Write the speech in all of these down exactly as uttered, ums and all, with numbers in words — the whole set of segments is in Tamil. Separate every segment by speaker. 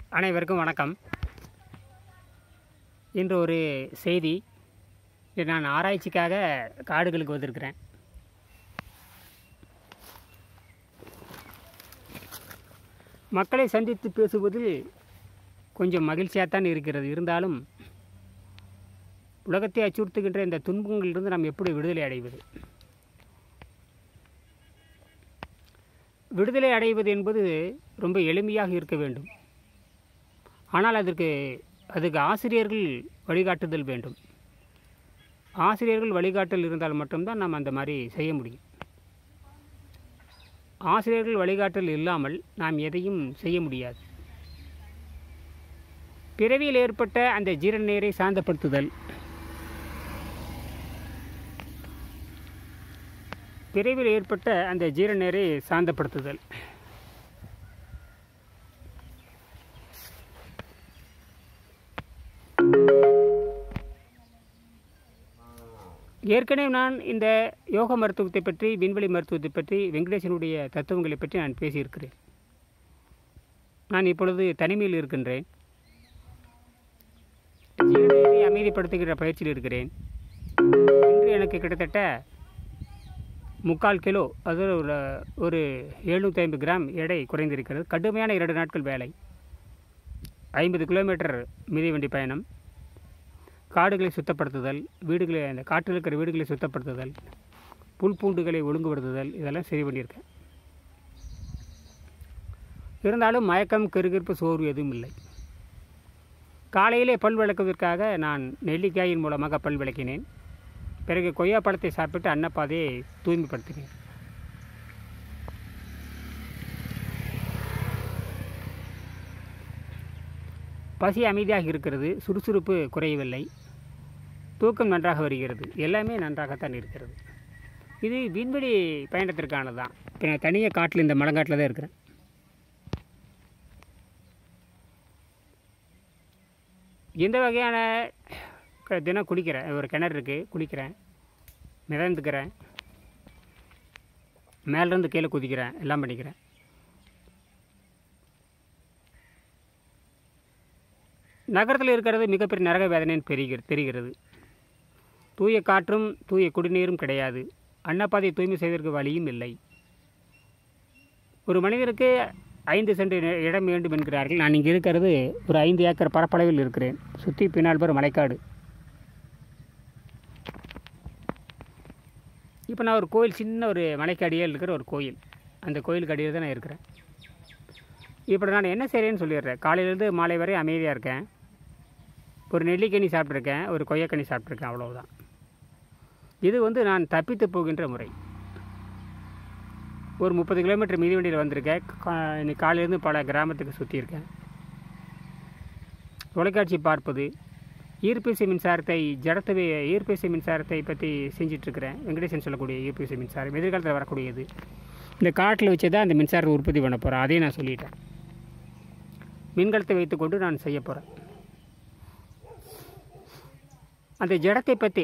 Speaker 1: அனைவருக்கும் வணக்கம். இன்று ஒரு செய்தி. நான் ஆராய்ச்சிக்காக காடுகளுக்கு வந்திருக்கிறேன். மக்களை சந்தித்து பேசுவதில் கொஞ்சம் மகிழ்ச்சியாகத்தான் இருக்கிறது. இருந்தாலும் உலகத்தை அச்சுறுத்துகின்ற இந்த துன்பங்களிலிருந்து நாம் எப்படி விடுதலை அடைவது? விடுதலை அடைவது என்பது ரொம்ப எளிமையாக இருக்க வேண்டும். ஆனால் அதற்கு அதுக்கு ஆசிரியர்கள் வழிகாட்டுதல் வேண்டும். ஆசிரியர்கள் வழிகாட்டல் இருந்தால் மட்டும்தான் நாம் அந்த மாதிரி செய்ய முடியும். ஆசிரியர்கள் வழிகாட்டல் இல்லாமல் நாம் எதையும் செய்ய முடியாது. பிறவியில் ஏற்பட்ட அந்த ஜீரண நீரை சாந்தப்படுத்துதல், பிறவியில் ஏற்பட்ட அந்த ஜீரண நீரை சாந்தப்படுத்துதல் ஏற்கனவே நான் இந்த யோக மருத்துவத்தை பற்றி, விண்வெளி மருத்துவத்தை பற்றி, வெங்கடேசனுடைய தத்துவங்களை பற்றி நான் பேசியிருக்கிறேன். நான் இப்பொழுது தனிமையில் இருக்கின்றேன். ஜீவனை அமைதிப்படுத்துகிற பயிற்சியில் இருக்கிறேன். இன்று எனக்கு கிட்டத்தட்ட முக்கால் கிலோ, அது ஒரு ஒரு எழுநூற்றி ஐம்பது கிராம் எடை குறைந்திருக்கிறது. கடுமையான இரண்டு நாட்கள் வேலை, ஐம்பது கிலோமீட்டர் மிதிவண்டி பயணம், காடுகளை சுத்தப்படுத்துதல், வீடுகளை, அந்த காட்டில் இருக்கிற வீடுகளை சுத்தப்படுத்துதல், புல் பூண்டுகளை ஒழுங்குபடுத்துதல், இதெல்லாம் சரி பண்ணியிருக்கேன். இருந்தாலும் மயக்கம், கிறுகிறுப்பு, சோர்வு எதுவும் இல்லை. காலையிலே பல் விளக்குவதற்காக நான் நெல்லிக்காயின் மூலமாக பல் விளக்கினேன். பிறகு கொய்யா பழத்தை சாப்பிட்டு அன்னப்பாதையை தூய்மைப்படுத்தினேன். பசி அமைதியாக இருக்கிறது. சுறுசுறுப்பு குறையவில்லை. தூக்கம் நன்றாக வருகிறது. எல்லாமே நன்றாகத்தான் இருக்கிறது. இது விண்வெளி பயணத்திற்கானது தான். இப்போ நான் தனியாக காட்டில், இந்த மலங்காட்டில் தான் இருக்கிறேன். எந்த வகையான தினம் குளிக்கிறேன். ஒரு கிணறு இருக்குது, குளிக்கிறேன், மிதந்துக்கிறேன், மேலேருந்து கீழே குதிக்கிறேன், எல்லாம் பண்ணிக்கிறேன். நகரத்தில் இருக்கிறது மிகப்பெரிய நரக வேதனைன்னு பெருகிற தெரிகிறது. தூய காற்றும் தூய குடிநீரும் கிடையாது. அன்னப்பாதை தூய்மை செய்வதற்கு வழியும் இல்லை. ஒரு மனிதருக்கு ஐந்து சென்ட் இடம் வேண்டும் என்கிறார்கள். நான் இங்கே இருக்கிறது ஒரு ஐந்து ஏக்கர் பரப்பளவில் இருக்கிறேன். சுற்றி பின்னால் பேர் மலைக்காடு. இப்போ நான் ஒரு கோயில், சின்ன ஒரு மலைக்கு அடியில் இருக்கிற ஒரு கோயில், அந்த கோயிலுக்கு அடியில் தான் நான் இருக்கிறேன். இப்போ நான் என்ன செய்கிறேன்னு சொல்லிடுறேன். காலையிலேருந்து மாலை வரை அமைதியாக இருக்கேன். ஒரு நெல்லிக்கனி சாப்பிட்ருக்கேன், ஒரு கொய்யாக்கனி சாப்பிட்ருக்கேன், அவ்வளவுதான். இது வந்து நான் தப்பித்து போகின்ற முறை. ஒரு முப்பது கிலோமீட்டர் மிதிவண்டியில் வந்திருக்கேன். இன்னைக்கு காலையிலேருந்து பல கிராமத்துக்கு சுற்றியிருக்கேன். தொலைக்காட்சி பார்ப்பது, ஈர்ப்பிசை மின்சாரத்தை, ஜடத்துவே ஈர்ப்பிசை மின்சாரத்தை பற்றி செஞ்சிட்ருக்கிறேன். வெங்கடேசன் சொல்லக்கூடிய ஈர்ப்பிசை மின்சாரம் எதிர்காலத்தில் வரக்கூடியது. இந்த காட்டில் வச்சு தான் அந்த மின்சாரத்தை உற்பத்தி பண்ண போகிறேன். அதையும் நான் சொல்லிட்டேன். மின்கலத்தை வைத்துக்கொண்டு நான் செய்ய போகிறேன். அந்த ஜடத்தை பற்றி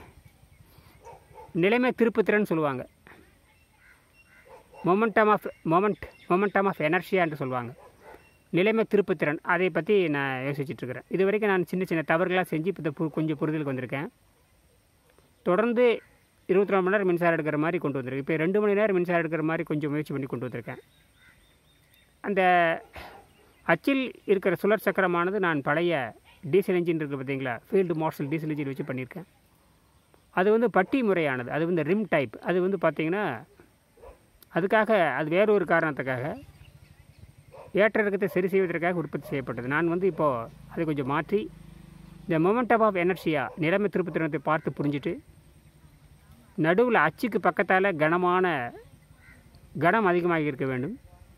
Speaker 1: நிலைமை திருப்புத்திறன்னு சொல்லுவாங்க. Momentum of moment momentum of எனர்ஜியா என்று சொல்லுவாங்க. நிலைமை திருப்புத்திறன், அதை பற்றி நான் யோசிச்சுட்ருக்கிறேன். இது வரைக்கும் நான் சின்ன சின்ன தவறுகளாக செஞ்சு இப்போ கொஞ்சம் புரிதலுக்கு வந்திருக்கேன். தொடர்ந்து இருபத்தி நாலு மணி நேரம் மின்சாரம் எடுக்கிற மாதிரி கொண்டு வந்திருக்கேன். இப்போ ரெண்டு மணி நேரம் மின்சாரம் எடுக்கிற மாதிரி கொஞ்சம் முயற்சி பண்ணி கொண்டு வந்திருக்கேன். அந்த அச்சில் இருக்கிற சுழற் சக்கரமானது நான் பழைய டீசல் இன்ஜின் இருக்குது பார்த்தீங்களா, ஃபீல்டு மார்ஷல் டீசல் இன்ஜின் வச்சு பண்ணியிருக்கேன். அது வந்து பட்டி முறையானது. அது வந்து ரிம் டைப். அது வந்து பார்த்திங்கன்னா அதுக்காக, அது வேறு ஒரு காரணத்துக்காக, ஏற்ற இறக்கத்தை சரி செய்வதற்காக உற்பத்தி செய்யப்பட்டது. நான் வந்து இப்போது அதை கொஞ்சம் மாற்றி இந்த மொமெண்டம் ஆஃப் எனர்ஜியா, நிலைமை திருப்புத்திறனத்தை பார்த்து புரிஞ்சுட்டு, நடுவில் அச்சுக்கு பக்கத்தால் கனமான கனம் அதிகமாக இருக்க வேண்டும்.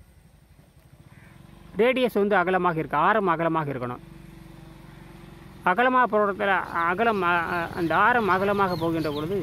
Speaker 1: ரேடியஸ் வந்து அகலமாக இருக்க, ஆரம் அகலமாக இருக்கணும். அகலமாக போகிறதுல அகலம், அந்த ஆரம் அகலமாக போகின்ற பொழுது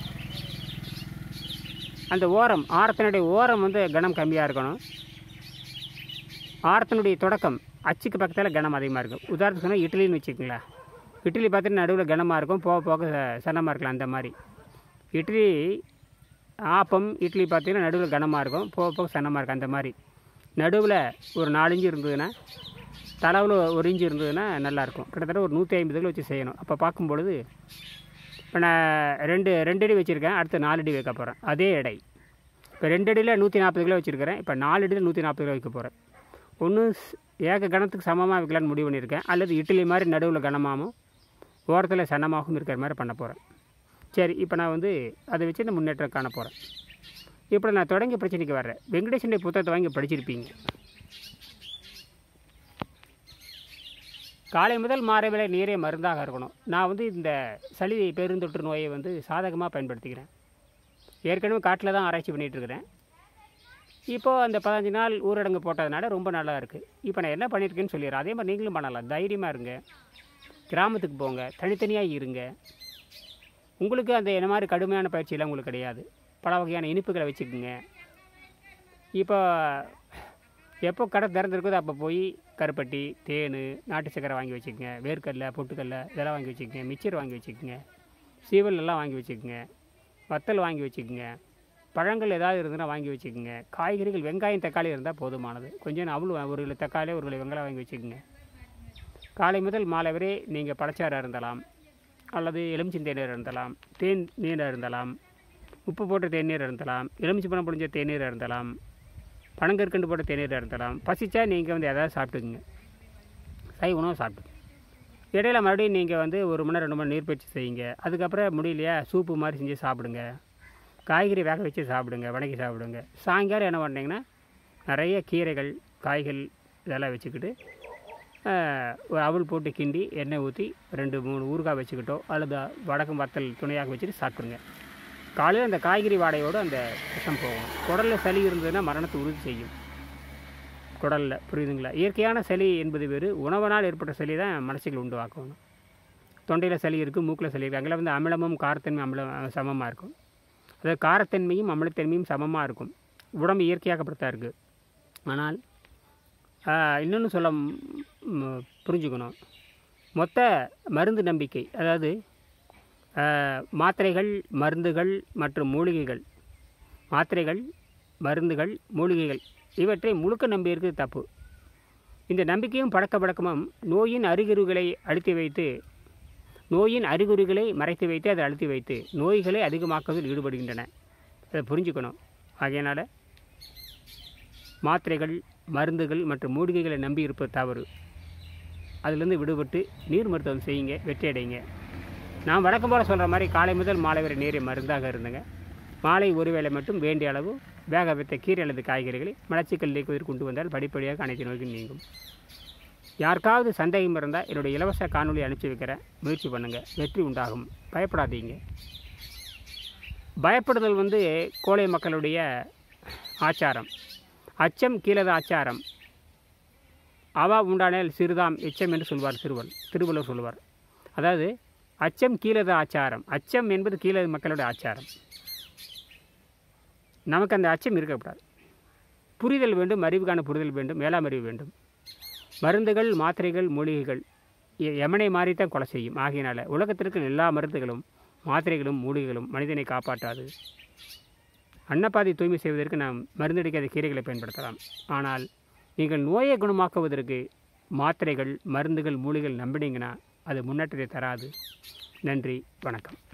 Speaker 1: அந்த ஓரம், ஆரத்தினுடைய ஓரம் வந்து கனம் கம்மியாக இருக்கணும். ஆரத்தினுடைய தொடக்கம் அச்சுக்கு பக்கத்தில் கனம் அதிகமாக இருக்கும். உதாரணத்துக்கு சொன்னால் இட்லின்னு வச்சுக்கோங்களேன். இட்லி பார்த்துட்டு நடுவில் கனமாக இருக்கும், போக போக சன்னமாக இருக்கலாம். அந்த மாதிரி இட்லி ஆப்பம் இட்லி பார்த்திங்கன்னா நடுவில் கனமாக இருக்கும், போக போக சன்னமாக இருக்கும். அந்த மாதிரி நடுவில் ஒரு நாலஞ்சு இருந்ததுன்னா தளவில் ஒரு இன்ச்சு இருந்ததுன்னா நல்லாயிருக்கும். கிட்டத்தட்ட ஒரு நூற்றி ஐம்பது கிலோ வச்சு செய்யணும். அப்போ பார்க்கும்பொழுது இப்போ நான் ரெண்டு ரெண்டு அடி வச்சுருக்கேன், அடுத்து நாலு அடி வைக்க போகிறேன். அதே எடை இப்போ ரெண்டு அடியில் நூற்றி நாற்பது கிலோ வச்சுருக்கிறேன், இப்போ நாலு அடியில் நூற்றி நாற்பது கிலோ வைக்க போகிறேன். ஒன்று ஏக கணத்துக்கு சமமாக வைக்கலான்னு முடிவு பண்ணியிருக்கேன், அல்லது இட்லி மாதிரி நடுவில் கனமாகவும் ஓரத்தில் சன்னமாகவும் இருக்கிற மாதிரி பண்ண போகிறேன். சரி, இப்போ நான் வந்து அதை வச்சு நான் முன்னேற்றம் காண போகிறேன். இப்போ நான் தொடங்கி பிரச்சனைக்கு வர்றேன். வெங்கடேசனுடைய புத்தகத்தை வாங்கி படிச்சிருப்பீங்க. காலை முதல் மாலை வரை நீரே மருந்தாக இருக்கணும். நான் வந்து இந்த சளி பெருந்தொற்று நோயை வந்து சாதகமாக பயன்படுத்திக்கிறேன். ஏற்கனவே காட்டில் தான் ஆராய்ச்சி பண்ணிகிட்ருக்கிறேன். இப்போது அந்த பதினஞ்சு நாள் ஊரடங்கு போட்டதுனால ரொம்ப நல்லா இருக்குது. இப்போ நான் என்ன பண்ணியிருக்கேன்னு சொல்லிடுறேன். அதே மாதிரி நீங்களும் பண்ணலாம். தைரியமாக இருங்க, கிராமத்துக்கு போங்க, தனித்தனியாக இருங்க. உங்களுக்கு அந்த என்ன மாதிரி கடுமையான பயிற்சியெல்லாம் உங்களுக்கு கிடையாது. பல வகையான இனிப்புகளை வச்சுக்கோங்க. இப்போ எப்போ கடை திறந்துருக்குதோ அப்போ போய் கருப்பட்டி, தேன், நாட்டு சக்கரை வாங்கி வச்சுக்கோங்க, வேர்க்கடலை, பொட்டுக்கடலை இதெல்லாம் வாங்கி வச்சுக்கோங்க, மிச்சர் வாங்கி வச்சுக்கோங்க, சீவல் எல்லாம் வாங்கி வச்சுக்கோங்க, வத்தல் வாங்கி வச்சுக்கோங்க, பழங்கள் ஏதாவது இருந்ததுன்னா வாங்கி வச்சுக்கோங்க. காய்கறிகள் வெங்காயம் தக்காளி இருந்தால் போதுமானது. கொஞ்சம் அவ்வளோ ஒரு கிலோ தக்காளி ஒரு கிலோ வெங்காயம் வாங்கி வச்சுக்கோங்க. காலை முதல் மாலை வரை நீங்கள் பழச்சாறு இருந்தலாம், அல்லது எலுமிச்சை தேநீர் இருந்தலாம், தேன் நீர் இருந்தலாம், உப்பு போட்ட தேநீர் இருந்தலாம், எலுமிச்சை பழம் புழிஞ்ச தேநீர் இருந்தலாம், பனங்கற்கண்டு போட்ட தேநீர் இருந்தலாம். பசிச்சா நீங்கள் வந்து எதாவது சாப்பிட்டுக்குங்க, சை உணவு சாப்பிட்டு இடையில மறுபடியும் நீங்கள் வந்து ஒரு மணி நேரம் ரெண்டு மணி நீர் பயிற்சி செய்யுங்க. அதுக்கப்புறம் முடியலையா சூப்பு மாதிரி செஞ்சு சாப்பிடுங்க, காய்கறி வேக வச்சு சாப்பிடுங்க, வதக்கி சாப்பிடுங்க. சாயங்காலம் என்ன பண்ணுறீங்கன்னா நிறைய கீரைகள், காய்கள் இதெல்லாம் வச்சுக்கிட்டு ஒரு அவல் போட்டு கிண்டி எண்ணெய் ஊற்றி ரெண்டு மூணு ஊறுகாய் வச்சுக்கிட்டோ அல்லது வடக்கும் வத்தல் துணையாக வச்சுட்டு சாப்பிடுங்க. காலையில் அந்த காய்கறி வாடையோடு அந்த விஷம் போகும். குடலில் சளி இருந்ததுன்னா மரணத்தை உறுதி செய்யும். குடலில் புரியுதுங்களா? இயற்கையான சளி என்பது வேறு, உணவனால் ஏற்பட்ட சளி தான் மனசுகள் உண்டுவாக்கணும். தொண்டையில் சளி இருக்குது, மூக்கில் சளி இருக்குது. அங்கே வந்து அமிலமும் காரத்தன்மையும் அமிலம் சமமாக இருக்கும். அதாவது காரத்தன்மையும் அமிலத்தன்மையும் சமமாக இருக்கும். உடம்பு இயற்கையாகப்படுத்தா இருக்குது. ஆனால் இன்னொன்று சொல்ல புரிஞ்சுக்கணும், மொத்த மருந்து நம்பிக்கை, அதாவது மாத்திரைகள், மருந்துகள் மற்றும் மூலிகைகள், மாத்திரைகள், மருந்துகள், மூலிகைகள் இவற்றை முழுக்க நம்பி இருக்கிறது தப்பு. இந்த நம்பிக்கையும் பழக்க வழக்கமும் நோயின் அறிகுறிகளை அழுத்தி வைத்து நோயின் அறிகுறிகளை மறைத்து வைத்து அதை அழுத்தி வைத்து நோய்களை அதிகமாக்குவதில் ஈடுபடுகின்றன. அதை புரிஞ்சுக்கணும். ஆகையினால் மாத்திரைகள், மருந்துகள் மற்றும் மூலிகைகளை நம்பி இருப்பது தவறு. அதிலிருந்து விடுபட்டு நீர் மருத்துவம் செய்யுங்க, வெற்றி அடைங்க. நான் வழக்கம் போல் சொல்கிற மாதிரி காலை முதல் மாலை வரை நீரை மருந்தாக இருந்துங்க. மாலை ஒரு வேளை மட்டும் வேண்டிய அளவு வேக வைத்த கீரை அல்லது காய்கறிகளை மலச்சிக்கல் நீக்குவதற்கு கொண்டு வந்தால் படிப்படியாக அனைத்து நோய்கள் நீங்கும். யாருக்காவது சந்தேகம் இருந்தால் என்னுடைய இலவச காணொலி அனுப்பிச்சி வைக்கிறேன், முயற்சி பண்ணுங்கள், வெற்றி உண்டாகும். பயப்படாதீங்க. பயப்படுதல் வந்து கோழை மக்களுடைய ஆச்சாரம். அச்சம் கீழது ஆச்சாரம். அவா உண்டானால் சிறுதாம் எச்சம் என்று சொல்வார் திருவள் திருவள்ளுவர் சொல்வார். அதாவது அச்சம் கீழது ஆச்சாரம். அச்சம் என்பது கீழது மக்களுடைய ஆச்சாரம். நமக்கு அந்த அச்சம் இருக்கக்கூடாது. புரிதல் வேண்டும், அறிவுக்கான புரிதல் வேண்டும், மேலாம் அறிவு வேண்டும். மருந்துகள், மாத்திரைகள், மூலிகைகள் யமனை மாறித்தான் கொலை செய்யும். ஆகையினால உலகத்திற்கு எல்லா மருந்துகளும், மாத்திரைகளும், மூலிகைகளும் மனிதனை காப்பாற்றாது. அன்னப்பாதை தூய்மை செய்வதற்கு நாம் மருந்தடிக்காத கீரைகளை பயன்படுத்தலாம். ஆனால் நீங்கள் நோயை குணமாக்குவதற்கு மாத்திரைகள், மருந்துகள், மூலிகைகள் நம்பினீங்கன்னா அது முன்னேற்றத்தை தராது. நன்றி, வணக்கம்.